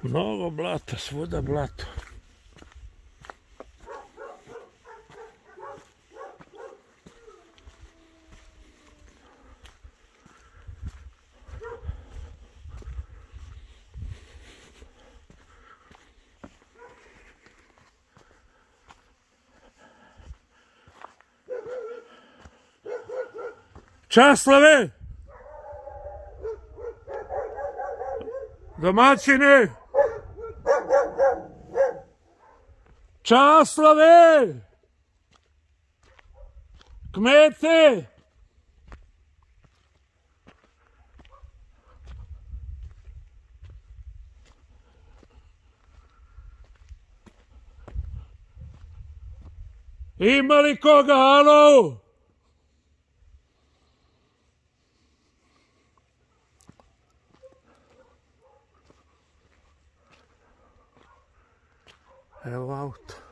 Mnogo blata, svuda blato. Časlave! Domaćini! Časlave! Kmete! Ima li koga, alo? Evo auto.